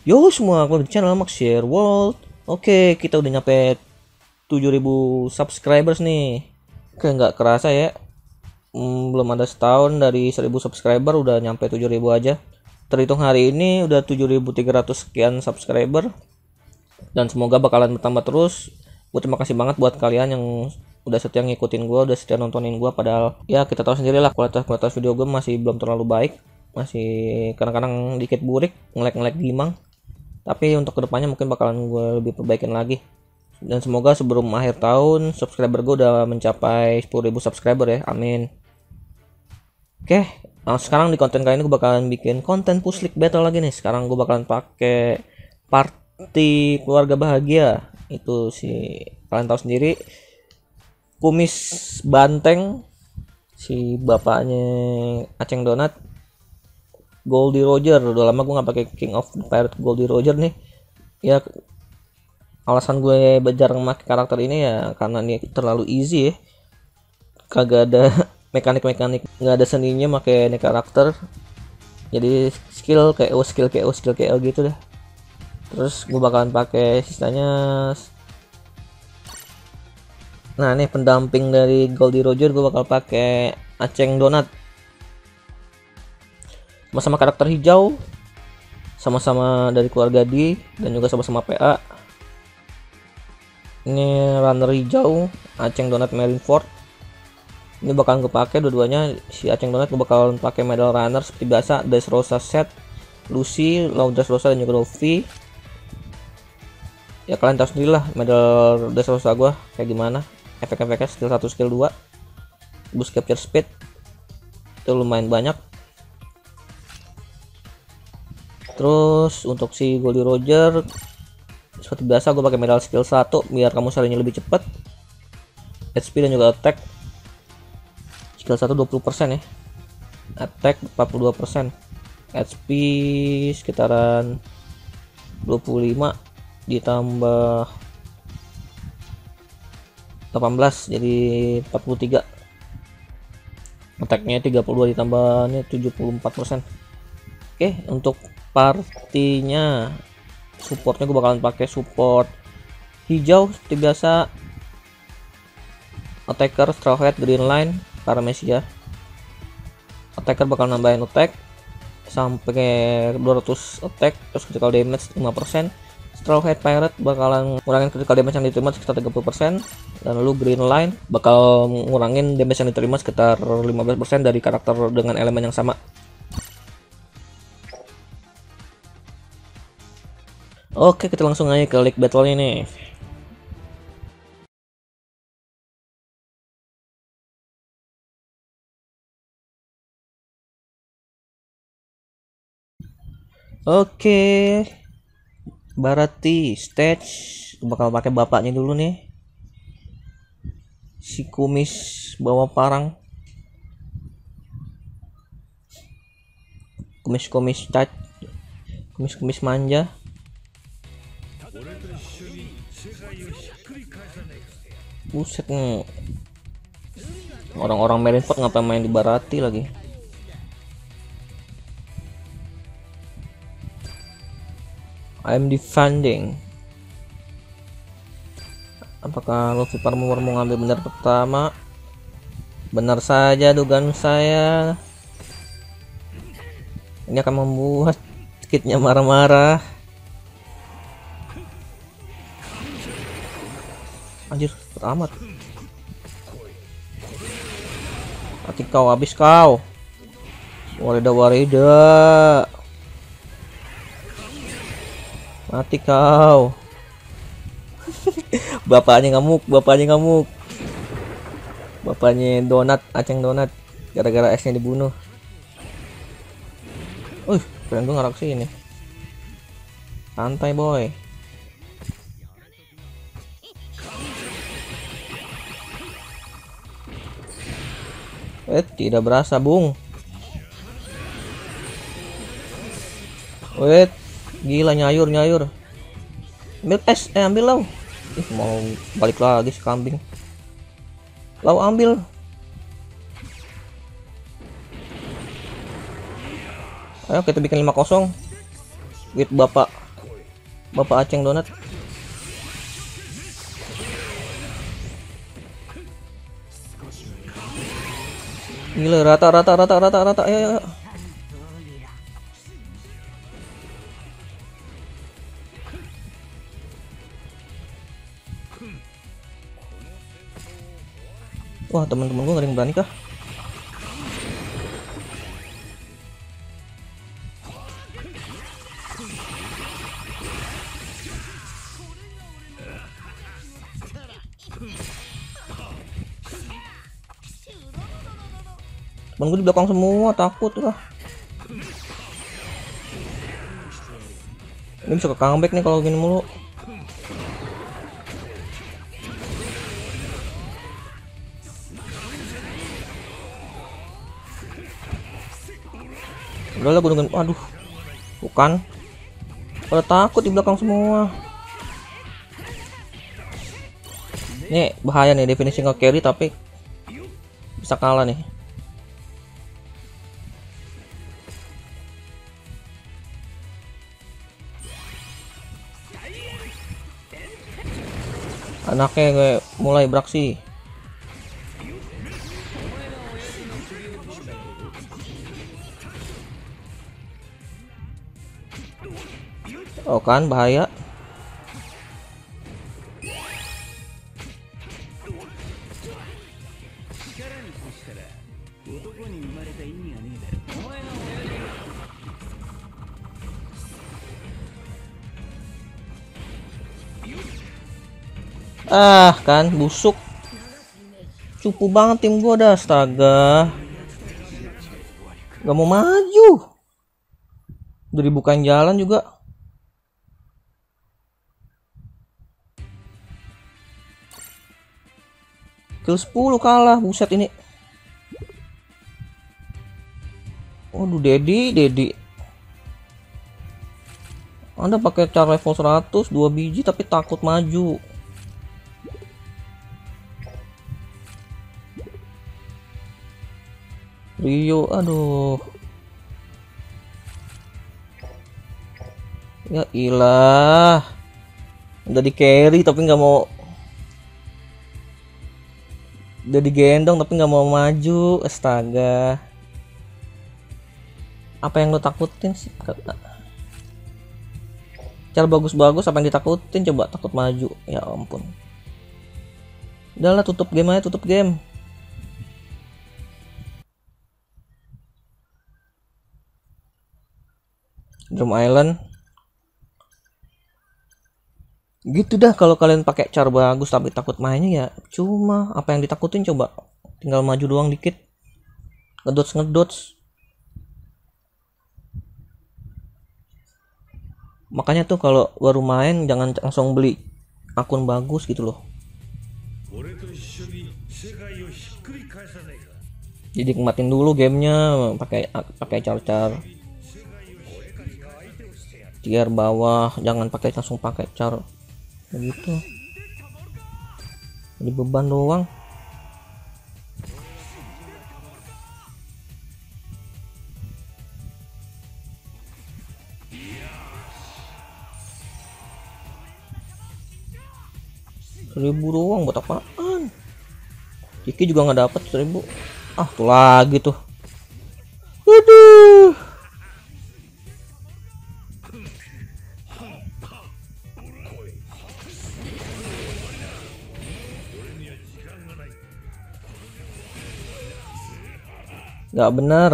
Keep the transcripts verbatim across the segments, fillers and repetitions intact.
Yo semua, aku di channel Max Share World. Oke, kita udah nyampe tujuh ribu subscribers nih. Oke, nggak kerasa ya. Hmm, belum ada setahun dari seribu subscriber udah nyampe tujuh ribu aja. Terhitung hari ini udah tujuh ribu tiga ratus sekian subscriber. Dan semoga bakalan bertambah terus. Gue terima kasih banget buat kalian yang udah setia ngikutin gue, udah setia nontonin gue. Padahal ya kita tahu sendiri lah, kualitas-kualitas video gue masih belum terlalu baik. Masih kadang-kadang dikit burik, ngelek-ngelek gimang. Tapi untuk kedepannya mungkin bakalan gue lebih perbaikin lagi. Dan semoga sebelum akhir tahun subscriber gue udah mencapai sepuluh ribu subscriber ya, amin. Oke, nah sekarang di konten kali ini gue bakalan bikin konten Puslik Battle lagi nih. Sekarang gue bakalan pakai party keluarga bahagia. Itu si kalian tahu sendiri, kumis banteng, si bapaknya Aceng Donat, Goldie Roger. Udah lama gue nggak pakai King of the Pirate Goldie Roger nih. Ya alasan gue jarang pakai karakter ini ya karena ini terlalu easy ya. Kagak ada mekanik-mekanik, nggak ada seninya pakai ini karakter. Jadi skill K O, skill K O, skill K O gitu deh. Terus gue bakalan pakai sisanya. Nah, ini pendamping dari Goldie Roger gue bakal pakai Aceng Donat. Sama-sama karakter hijau, sama-sama dari keluarga D dan juga sama-sama P A. Ini runner hijau Aceng Donat Marineford. Ini bakal gue pakai dua-duanya. Si Aceng Donat gue bakal pakai medal runner seperti biasa, Dressrosa set, Lucy, Law Dressrosa dan juga Luffy. Ya kalian tahu sendiri lah medal Dressrosa gue kayak gimana. Efek-efeknya skill satu, skill dua, boost capture speed itu lumayan banyak. Terus untuk si Goldie Roger seperti biasa gue pakai medal skill satu biar kamu salingnya lebih cepat, H P dan juga attack. Skill satu dua puluh persen ya, attack empat puluh dua persen, H P sekitaran dua puluh lima ditambah delapan belas jadi empat puluh tiga, attacknya tiga puluh dua ditambahnya tujuh puluh empat persen. Oke, untuk partinya supportnya gue bakalan pakai support hijau seperti biasa, attacker straw hat green line Paramecia. Attacker bakal nambahin attack sampai dua ratus attack, terus critical damage lima persen. Straw Hat Pirate bakalan ngurangin critical damage yang diterima sekitar tiga puluh persen, dan lalu Green Line bakal ngurangin damage yang diterima sekitar lima belas persen dari karakter dengan elemen yang sama. Oke, kita langsung aja ke League Battle ini. Oke, Barati stage bakal pakai bapaknya dulu nih, si kumis bawa parang, kumis-kumis cat, kumis-kumis manja. Buset nih, orang-orang Marineford ngapain main di Barati lagi. I'm defending. Apakah Luffy Farmer mau ngambil benar pertama? Benar saja dugaan saya. Ini akan membuat kitnya marah-marah. Anjir, teramat. Mati kau, habis kau. Warida warida. Mati kau. Bapaknya ngamuk, bapaknya ngamuk. Bapaknya Donat, Aceng Donat, gara-gara esnya dibunuh. Uh, keren gue ngarak sini. Santai boy. Eh, tidak berasa bung. Wait, gila nyayur nyayur. Ambil es, eh ambil lau. Ih, mau balik lagi si kambing. Lau ambil. Ayo kita bikin lima kosong. With bapak Bapak Aceng Donat. Gila, rata rata rata rata rata. Ayo, ayo. Wah, teman-teman gue gak ada yang berani kah? Temen gue di belakang semua, takut lah. Ini bisa ke comeback nih kalau gini mulu. Udah lah, gue dengan, aduh, bukan, pada takut di belakang semua. Ini bahaya nih, definisi nge carry tapi bisa kalah nih. Anaknya gue mulai beraksi. Oh kan, bahaya. Ah kan, busuk. Cupu banget tim gua dah, astaga. Gak mau maju. Udah dibukain jalan juga. Kill sepuluh kalah, buset ini. Waduh, Dedi, Dedi. Anda pakai cara level seratus, dua biji tapi takut maju. Rio, aduh. Ya ilah. Udah di carry tapi nggak mau. Udah digendong tapi nggak mau maju, astaga. Apa yang lo takutin sih? Cara bagus-bagus apa yang ditakutin, coba takut maju. Ya ampun. Udahlah, tutup game aja, tutup game. Drum Island. Gitu dah kalau kalian pakai cara bagus tapi takut mainnya ya cuma apa yang ditakutin, coba tinggal maju doang dikit, ngedots ngedots. Makanya tuh kalau baru main jangan langsung beli akun bagus gitu loh. Jadi nikmatin dulu gamenya, pakai pakai car-car tier bawah, jangan pakai langsung pakai car begitu. Jadi beban doang. Seribu doang buat apaan? Kiki juga nggak dapet seribu. Ah tuh lagi tuh. Aduh. Nggak bener.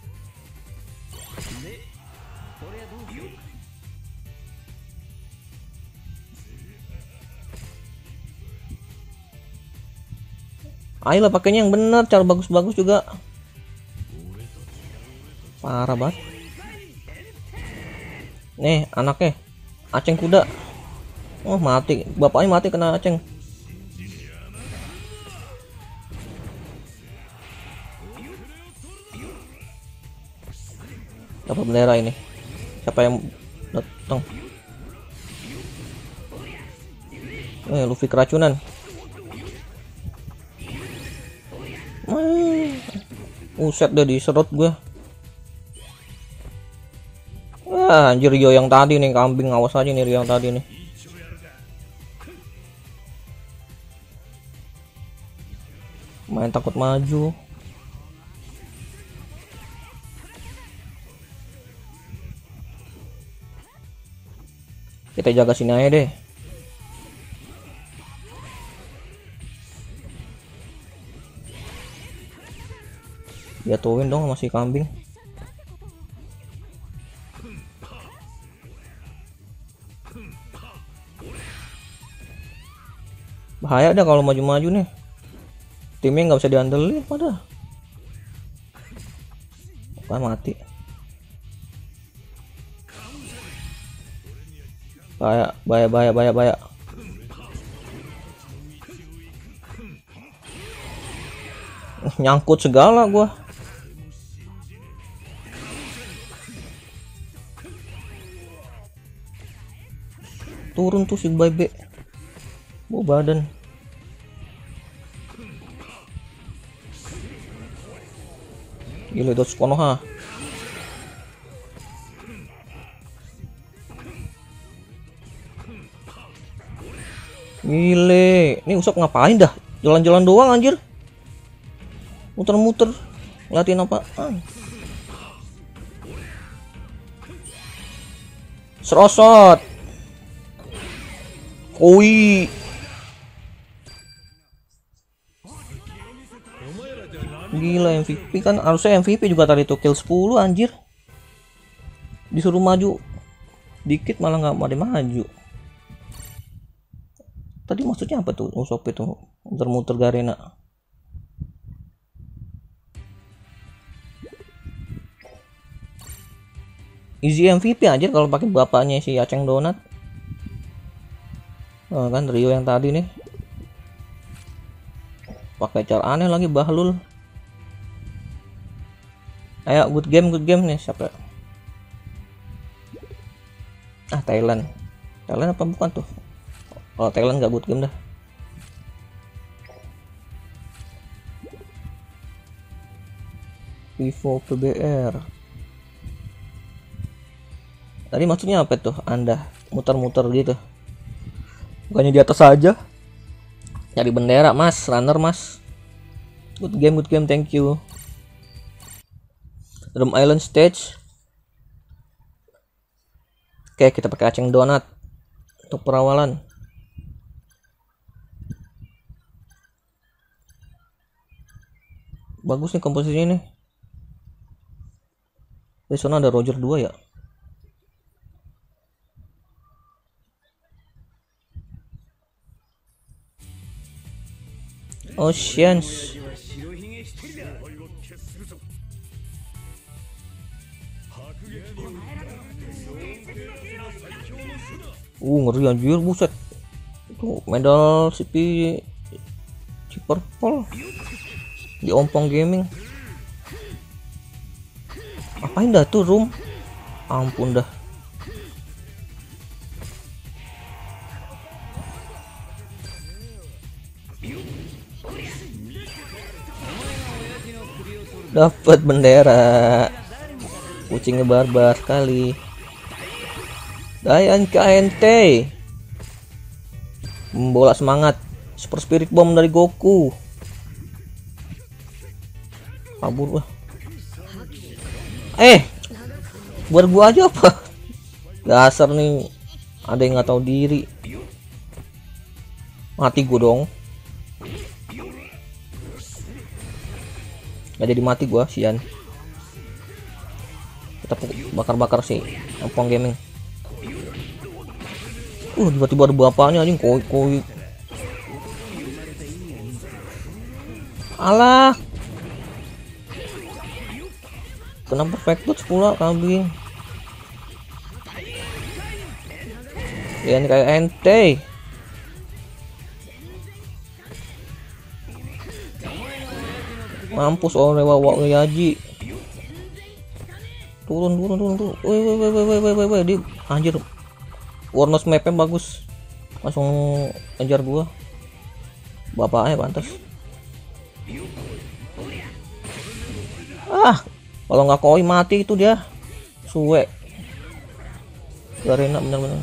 Ayolah pakainya yang bener, cara bagus-bagus juga. Parah banget. Nih anaknya Aceng kuda. Oh mati, bapaknya mati kena Aceng. Dapat bendera ini. Siapa yang datang? Eh, Luffy keracunan. Uset deh diserot gue. Ah, anjir Rio yang tadi nih, kambing, awas aja nih Rio yang tadi nih. Main takut maju. Kita jaga sini aja deh. Jatuhin dong masih kambing. Bahaya dah kalau maju-maju nih. Timnya nggak bisa diandelin pada. Kan mati. Bahaya, bahaya, bahaya, bahaya, bahaya. Nyangkut segala gua. Turun tuh si bebe. Bawa badan. Gila dot Konoha. Gile, ini Usop ngapain dah? Jalan-jalan doang anjir. Muter-muter. Ngeliatin apaan? Serosot. Koi. Gila, M V P kan harusnya M V P juga tadi tuh kill sepuluh anjir. Disuruh maju dikit malah nggak mau maju. Tadi maksudnya apa tuh Usop itu muter-muter Garena? Easy M V P anjir kalau pakai bapaknya si Aceng Donat. Oh, kan Rio yang tadi nih pakai cara aneh lagi Bahlul. Ayo good game good game nih siapa? Ah Thailand. Thailand apa bukan tuh? Oh Thailand nggak good game dah. Vivo P B R. Tadi maksudnya apa tuh? Anda muter-muter gitu. Bukannya di atas saja. Cari bendera mas, runner mas. Good game, good game, thank you. Drum Island stage. Oke, kita pakai Aceng Donat untuk perawalan. Bagus nih komposisinya nih. Di sana ada Roger dua ya. Oceans. Uh ngeri anjir buset. Itu medal C P si purple di Ompong Gaming. Apain dah tuh room? Ampun dah. Dapat bendera. Kucingnya barbar sekali. Dayan K N T. Bola semangat. Super Spirit Bomb dari Goku. Kabur wah. Eh, buat gua aja apa? Dasar nih. Ada yang nggak tahu diri. Mati gua dong. Gak jadi mati gua sian. Kita bakar-bakar sih Ompong Gaming. Uh tiba-tiba ada bapaknya anjing koi koi. Alah. Kena perfect touch pula kambing. Ya ini kayak ente. Mampus oleh Wawa Yaji. Turun turun turun turun. Woi woi woi woi woi woi woi di anjir. Warnos mapnya bagus. Langsung kejar gua. Bapaknya pantas. Ah, kalau nggak koi mati itu dia. Suwe. Garena bener-bener.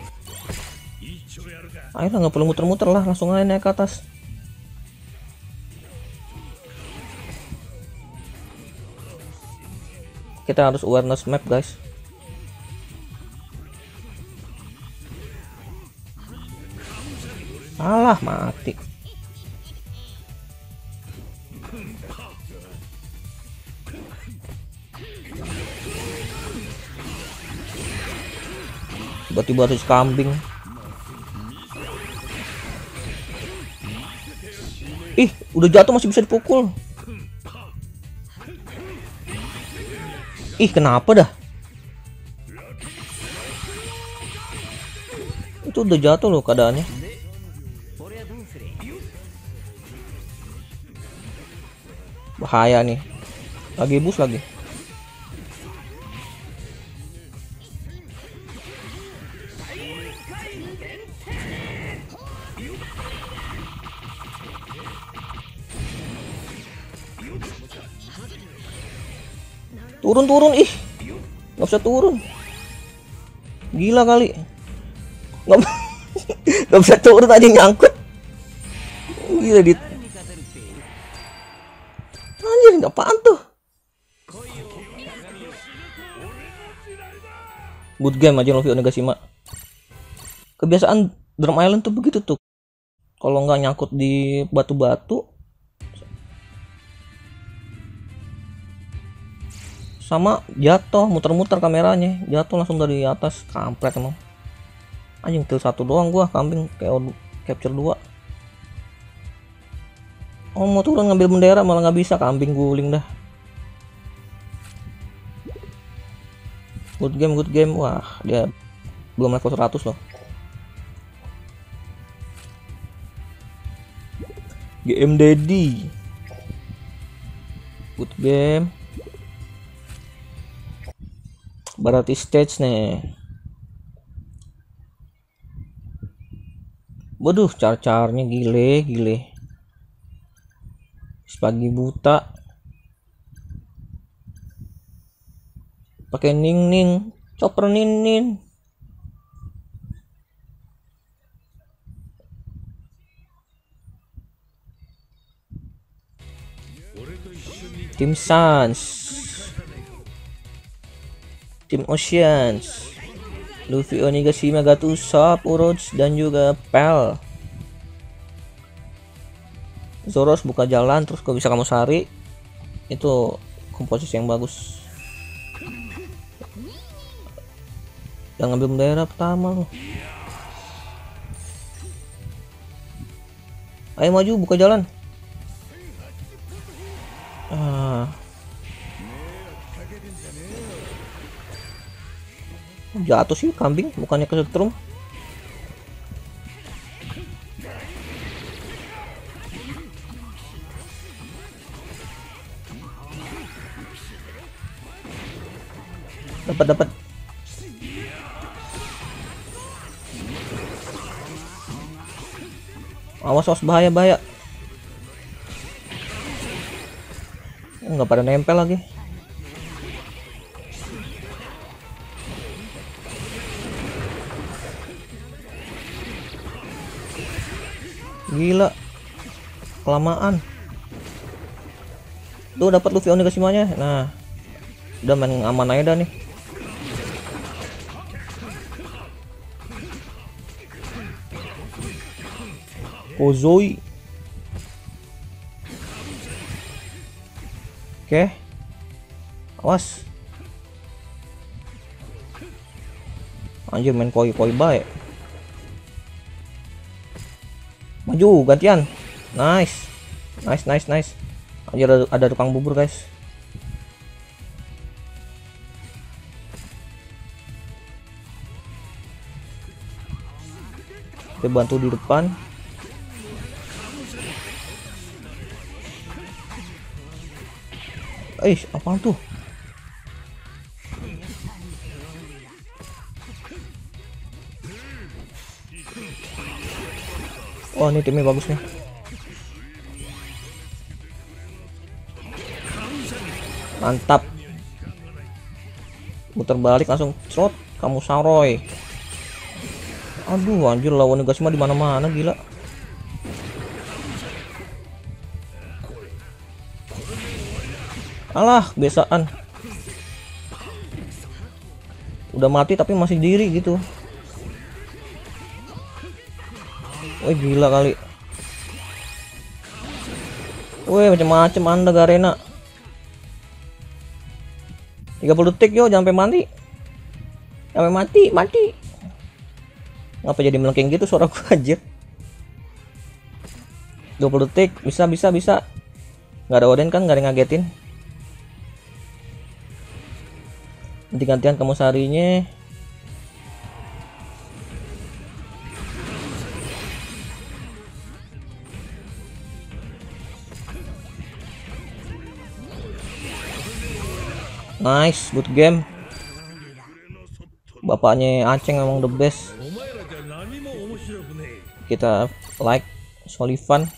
Ayolah, nggak perlu muter-muter lah, langsung aja naik ke atas. Kita harus awareness map guys. Alah, mati. Tiba-tiba harus kambing. Ih, udah jatuh masih bisa dipukul. Ih, kenapa dah? Itu udah jatuh loh keadaannya. Bahaya nih. Lagi bus lagi. Turun turun ih, nggak bisa turun. Gila kali. Nggak nggak bisa turun tadi, nyangkut. Gila dit. Anjir, nggak apaan tuh. Good game aja Luffy Onigashima. Kebiasaan Drum Island tuh begitu tuh. Kalau nggak nyangkut di batu-batu sama jatuh, muter-muter kameranya, jatuh langsung dari atas, kampret emang. Anjing, kill satu doang gua, kambing kayak capture dua. Oh, mau turun ngambil bendera malah nggak bisa, kambing guling dah. Good game, good game. Wah, dia belum level seratus loh. G M Daddy. Good game. Berarti stage nih. Waduh, car-carnya gile, gile. Pagi buta. Pakai ning-ning, chopper nin-nin. Tim Sans. Tim Oceans, Luffy Onigashima, Gato, Sop, Orochi, dan juga Pel. Zoros buka jalan, terus kok bisa kamu sari. Itu komposisi yang bagus. Yang ngambil bendera pertama loh. Ayo maju, buka jalan. Ah. Jatuh sih kambing, bukannya kesetrum. Dapat dapat. Awas awas, bahaya bahaya. Nggak pada nempel lagi. Gila, kelamaan. Tuh dapat Luffy Onigashima-nya. Nah, udah main aman aja dah nih. Kozoi. Oke. Awas. Anjir, main koi-koi baik. Maju gantian. Nice. Nice nice nice. Anjir, ada, ada tukang bubur guys. Kita bantu di depan. Eh, apaan tuh? Oh, ini timnya bagus nih. Mantap. Muter balik langsung trot. kamu Saroy. Aduh anjir, lawan Nagashima di mana-mana gila. Alah, kebiasaan. Udah mati tapi masih diri gitu. Wih gila kali. Wih macam-macam Anda Garena. tiga puluh detik yo, jangan sampai mati. Sampai mati, mati. Ngapa jadi melengking gitu suara gua anjir. dua puluh detik, bisa bisa bisa. Nggak ada Oden kan, nggak ada yang ngagetin. Nanti gantian kamu sarinya. Nice, good game. Bapaknya Aceng memang the best. Kita like Solivan.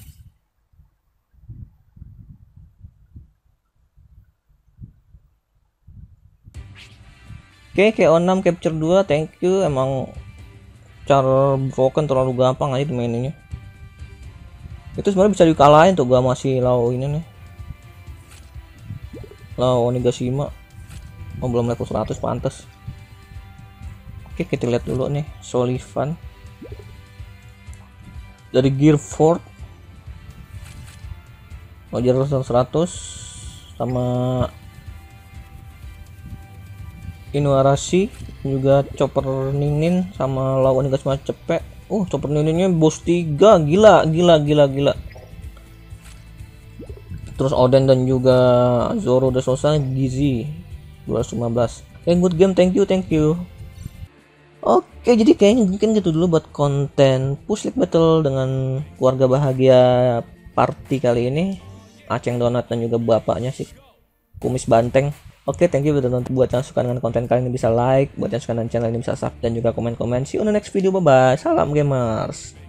Oke, okay, K O enam capture dua, thank you. Emang cara broken terlalu gampang aja dimaininnya. Itu sebenarnya bisa dikalahin tuh, gua masih lau ini nih. Lau Onigashima. Oh, belum level seratus pantas. Oke, kita lihat dulu nih Solivan. Dari Gear Fort. Wajar seratus sama Inuarashi, juga Chopper Ninin sama lawan Nagashima cepet. Oh, Chopper Nininnya bos tiga, gila, gila, gila, gila. Terus Oden dan juga Zoro Dressrosa Gizi dua ratus lima belas. Oke, good game, thank you, thank you. Oke, jadi kayaknya mungkin gitu dulu buat konten Push League Battle dengan keluarga bahagia party kali ini. Aceng Donat dan juga bapaknya sih, Kumis Banteng. Oke, thank you buat yang suka dengan konten kali ini bisa like, buat yang suka dengan channel ini bisa subscribe dan juga komen-komen. See you on the next video, bye bye. Salam gamers.